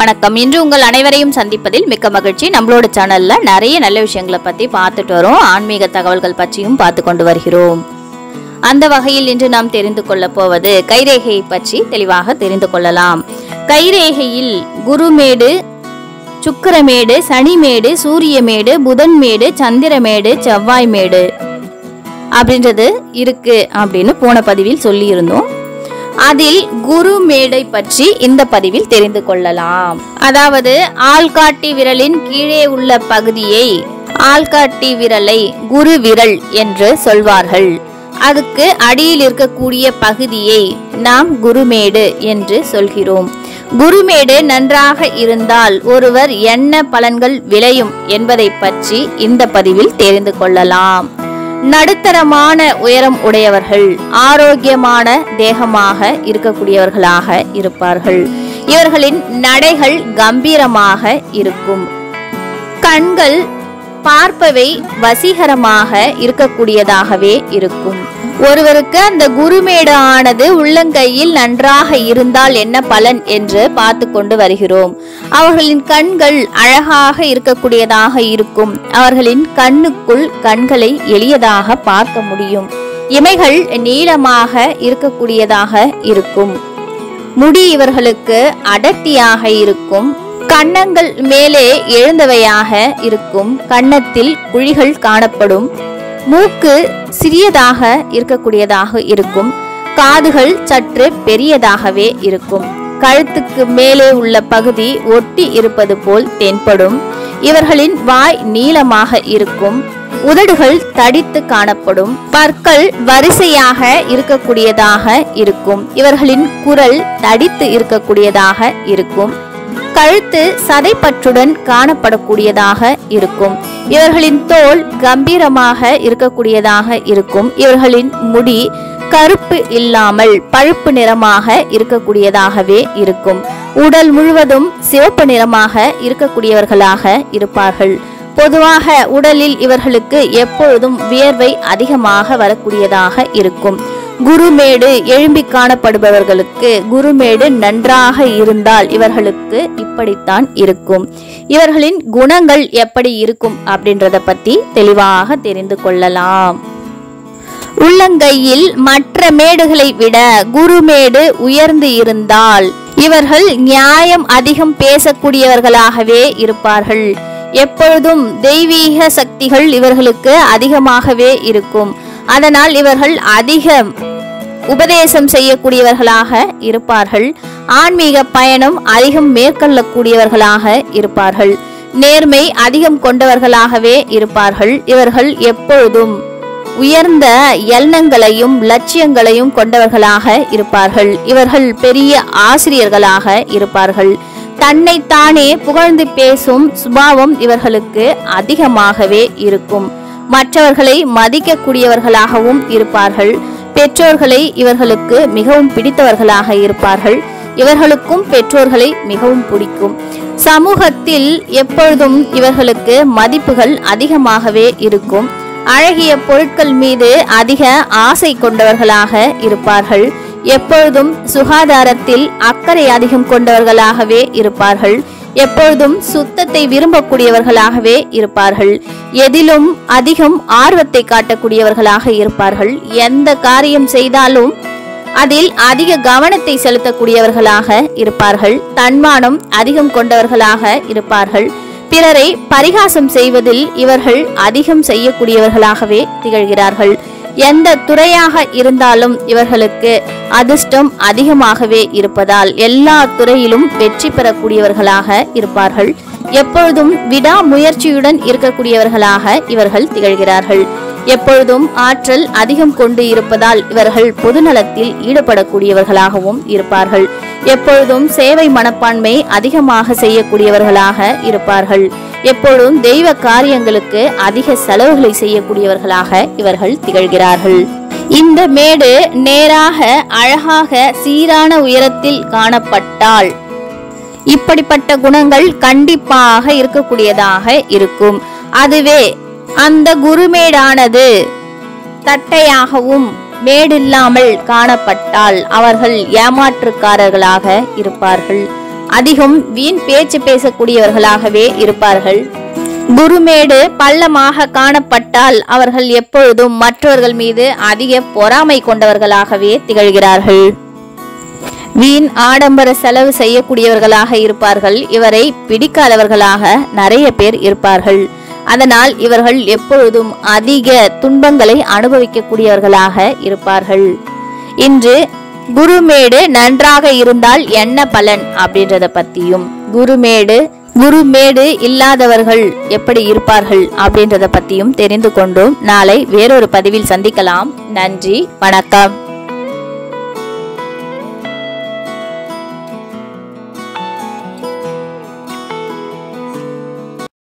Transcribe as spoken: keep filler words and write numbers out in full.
வணக்கம். இன்று உங்கள் அனைவரையும் சந்திப்பதில் மிக்க மகிழ்ச்சி. நம்மளோட சேனல்ல நிறைய நல்ல விஷயங்களை பத்தி பார்த்துட்டு வரோம். ஆன்மீக தகவல்கள் பற்றியும் பார்த்து கொண்டு வருகிறோம். அந்த வகையில் இன்று நாம் தெரிந்து கொள்ள போவது கைரேகையை பற்றி தெளிவாக தெரிந்து கொள்ளலாம். கைரேகையில் குருமேடு, சுக்கிரமேடு, சனிமேடு, சூரியமேடு, புதன்மேடு, சந்திரமேடு, செவ்வாய்மேடு அப்படின்றது இருக்கு அப்படின்னு போன பதிவில் சொல்லி இருந்தோம். அதில் குருமேடை பற்றி இந்த பதிவில் தெரிந்து கொள்ளலாம். அதாவது ஆள்காட்டி விரலின் கீழே உள்ள பகுதியை ஆள்காட்டி விரலை குரு விரல் என்று சொல்வார்கள். அதுக்கு அடியில் இருக்கக்கூடிய பகுதியை நாம் குருமேடு என்று சொல்கிறோம். குருமேடு நன்றாக இருந்தால் ஒருவர் என்ன பலன்கள் விளையும் என்பதை பற்றி இந்த பதிவில் தெரிந்து கொள்ளலாம். நடுத்தரமான உயரம் உடையவர்கள் ஆரோக்கியமான தேகமாக இருக்கக்கூடியவர்களாக இருப்பார்கள். இவர்களின் நடைகள் கம்பீரமாக இருக்கும். கண்கள் பார்ப்பவை வசீகரமாக இருக்கக்கூடியதாகவே இருக்கும். ஒருவருக்கு அந்த குருமேடு ஆனது உள்ளங்கையில் நன்றாக இருந்தால் என்ன பலன் என்று பார்த்து கொண்டு வருகிறோம். அவர்களின் கண்கள் அழகாக இருக்கக்கூடியதாக இருக்கும். அவர்களின் கண்ணுக்குள் கண்களை எளியதாக பார்க்க முடியும். இமைகள் நீளமாக இருக்கக்கூடியதாக இருக்கும். முடி இவர்களுக்கு அடர்த்தியாக இருக்கும். கன்னங்கள் மேலே எழுந்தவையாக இருக்கும். கன்னத்தில் குழிகள் காணப்படும். மூக்கு சிறியதாக இருக்கக்கூடியதாக இருக்கும். காதுகள் சற்று பெரியதாகவே இருக்கும். கழுத்துக்கு மேலே உள்ள பகுதி ஒட்டி இருப்பது போல் தென்படும். இவர்களின் வாய் நீளமாக இருக்கும். உதடுகள் தடித்து காணப்படும். பற்கள் வரிசையாக இருக்கக்கூடியதாக இருக்கும். இவர்களின் குரல் தடித்து இருக்கக்கூடியதாக இருக்கும். கழுத்து சதைப்பற்றுடன் காணப்படக்கூடியதாக இருக்கும். இவர்களின் தோல் கம்பீரமாக இருக்கக்கூடியதாக இருக்கும். இவர்களின் முடி கருப்பு இல்லாமல் பழுப்பு நிறமாக இருக்கக்கூடியதாகவே இருக்கும். உடல் முழுவதும் சிவப்பு நிறமாக இருக்கக்கூடியவர்களாக இருப்பார்கள். பொதுவாக உடலில் இவர்களுக்கு எப்பொழுதும் வியர்வை அதிகமாக வரக்கூடியதாக இருக்கும். குருமேடு எழும்பி காணப்படுபவர்களுக்கு குருமேடு நன்றாக இருந்தால் இவர்களுக்கு இப்படித்தான் இருக்கும். இவர்களின் குணங்கள் எப்படி இருக்கும் அப்படின்றத பத்தி தெளிவாக தெரிந்து கொள்ளலாம். உள்ளங்கையில் மற்ற மேடுகளை விட குருமேடு உயர்ந்து இருந்தால் இவர்கள் நியாயம் அதிகம் பேசக்கூடியவர்களாகவே இருப்பார்கள். எப்பொழுதும் தெய்வீக சக்திகள் இவர்களுக்கு அதிகமாகவே இருக்கும். அதனால் இவர்கள் அதிக உபதேசம் செய்யக்கூடியவர்களாக இருப்பார்கள். ஆன்மீக பயணம் அதிகம் மேற்கொள்ளக்கூடியவர்களாக இருப்பார்கள். நேர்மை அதிகம் கொண்டவர்களாகவே இருப்பார்கள். இவர்கள் எப்பொழுதும் உயர்ந்த எண்ணங்களையும் லட்சியங்களையும் கொண்டவர்களாக இருப்பார்கள். இவர்கள் பெரிய ஆசிரியர்களாக இருப்பார்கள். தன்னைத்தானே புகழ்ந்து பேசும் சுபாவம் இவர்களுக்கு அதிகமாகவே இருக்கும். மற்றவர்களை மதிக்கக்கூடியவர்களாகவும் இருப்பார்கள். பெற்றோர்களை இவர்களுக்கு மிகவும் பிடித்தவர்களாக இருப்பார்கள். இவர்களுக்கும் பெற்றோர்களை மிகவும் பிடிக்கும். சமூகத்தில் எப்பொழுதும் இவர்களுக்கு மதிப்புகள் அதிகமாகவே இருக்கும். அழகிய பொருட்கள் மீது அதிக ஆசை கொண்டவர்களாக இருப்பார்கள். எப்பொழுதும் சுகாதாரத்தில் அக்கறை அதிகம் கொண்டவர்களாகவே இருப்பார்கள். எப்பொழுதும் சுத்தத்தை விரும்பக்கூடியவர்களாகவே இருப்பார்கள். எதிலும் அதிகம் ஆர்வத்தை காட்டக்கூடியவர்களாக இருப்பார்கள். எந்த காரியம் செய்தாலும் அதில் அதிக கவனத்தை செலுத்தக்கூடியவர்களாக இருப்பார்கள். தன்மானம் அதிகம் கொண்டவர்களாக இருப்பார்கள். பிறரை பரிகாசம் செய்வதில் இவர்கள் அதிகம் செய்யக்கூடியவர்களாகவே திகழ்கிறார்கள். எந்த துறையாக இருந்தாலும் இவர்களுக்கு அதிர்ஷ்டம் அதிகமாகவே இருப்பதால் எல்லா துறையிலும் வெற்றி பெறக்கூடியவர்களாக இருப்பார்கள். எப்பொழுதும் விடாமுயற்சியுடன் இருக்கக்கூடியவர்களாக இவர்கள் திகழ்கிறார்கள். எப்பொழுதும் ஆற்றல் அதிகம் கொண்டு இருப்பதால் இவர்கள் பொதுநலத்தில் ஈடுபடக்கூடியவர்களாகவும் இருப்பார்கள். எப்பொழுதும் சேவை மனப்பான்மை அதிகமாக செய்யக்கூடியவர்களாக இருப்பார்கள். எப்பொழுதும் தெய்வ காரியங்களுக்கு அதிக செலவுகளை செய்யக்கூடியவர்களாக இவர்கள் திகழ்கிறார்கள். இந்த மேடு நேராக அழகாக சீரான உயரத்தில் காணப்பட்டால் இப்படிப்பட்ட குணங்கள் கண்டிப்பாக இருக்கக்கூடியதாக இருக்கும். அதுவே அந்த குருமேடானது தட்டையாகவும் மேடில்லாமல் காணப்பட்டால் அவர்கள் ஏமாற்றுக்காரர்களாக இருப்பார்கள். அதிகம் வீண் பேச்சு பேசக்கூடியவர்களாகவே இருப்பார்கள். குருமேடு பள்ளமாக காணப்பட்டால் அவர்கள் எப்பொழுதும் மற்றவர்கள் மீது அதிக பொறாமை கொண்டவர்களாகவே திகழ்கிறார்கள். வீண் ஆடம்பர செலவு செய்யக்கூடியவர்களாக இருப்பார்கள். இவரை பிடிக்காதவர்களாக நிறைய பேர் இருப்பார்கள். அதனால் இவர்கள் எப்பொழுதும் அதிக துன்பங்களை அனுபவிக்கக்கூடியவர்களாக இருப்பார்கள். இன்று குருமேடு நன்றாக இருந்தால் என்ன பலன் அப்படின்றத பத்தியும், குருமேடு குருமேடு இல்லாதவர்கள் எப்படி இருப்பார்கள் அப்படின்றத பத்தியும் தெரிந்து கொண்டோம். நாளை வேறொரு பதிவில் சந்திக்கலாம். நன்றி, வணக்கம்.